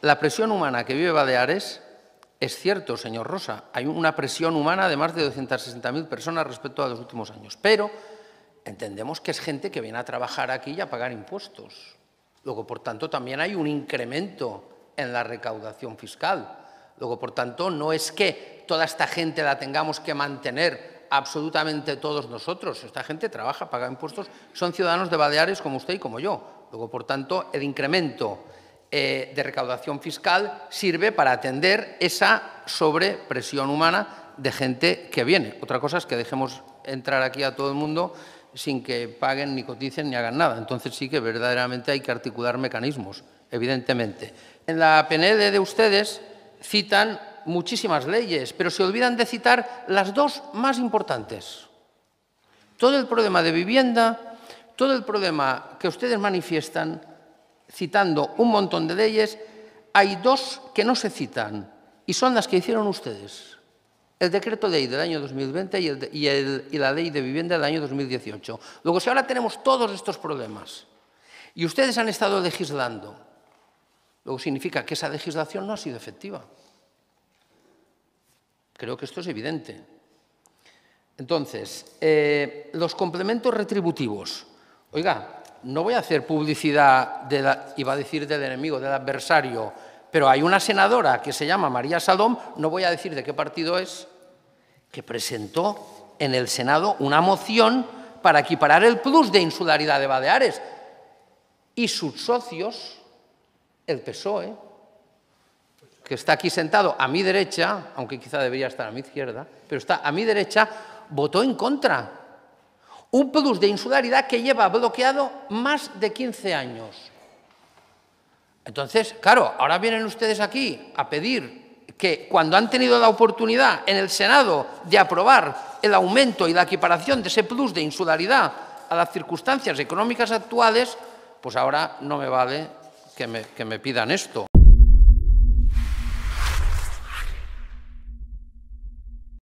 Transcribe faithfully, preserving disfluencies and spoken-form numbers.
La presión humana que vive Baleares es cierto, señor Rosa. Hay una presión humana de más de doscientas sesenta mil personas respecto a los últimos años. Pero entendemos que es gente que viene a trabajar aquí y a pagar impuestos. Luego, por tanto, también hay un incremento en la recaudación fiscal. Luego, por tanto, no es que toda esta gente la tengamos que mantener absolutamente todos nosotros. Esta gente trabaja, paga impuestos, son ciudadanos de Baleares como usted y como yo. Luego, por tanto, el incremento eh, de recaudación fiscal sirve para atender esa sobrepresión humana de gente que viene. Otra cosa es que dejemos entrar aquí a todo el mundo sin que paguen, ni coticen, ni hagan nada. Entonces sí que verdaderamente hay que articular mecanismos, evidentemente. En la P N L de ustedes citan muchísimas leyes, pero se olvidan de citar las dos más importantes. Todo el problema de vivienda, todo el problema que ustedes manifiestan, citando un montón de leyes, hay dos que no se citan, y son las que hicieron ustedes. El decreto ley del año dos mil veinte y, el, y, el, y la ley de vivienda del año dos mil dieciocho. Luego, si ahora tenemos todos estos problemas y ustedes han estado legislando, luego significa que esa legislación no ha sido efectiva. Creo que esto es evidente. Entonces, eh, los complementos retributivos. Oiga, no voy a hacer publicidad, de la, iba a decir del enemigo, del adversario, pero hay una senadora que se llama María Salom, no voy a decir de qué partido es, que presentó en el Senado una moción para equiparar el plus de insularidad de Baleares. Y sus socios, el P S O E, que está aquí sentado a mi derecha, aunque quizá debería estar a mi izquierda, pero está a mi derecha, votó en contra. Un plus de insularidad que lleva bloqueado más de quince años. Entonces, claro, ahora vienen ustedes aquí a pedir que cuando han tenido la oportunidad en el Senado de aprobar el aumento y la equiparación de ese plus de insularidad a las circunstancias económicas actuales, pues ahora no me vale que me, que me pidan esto.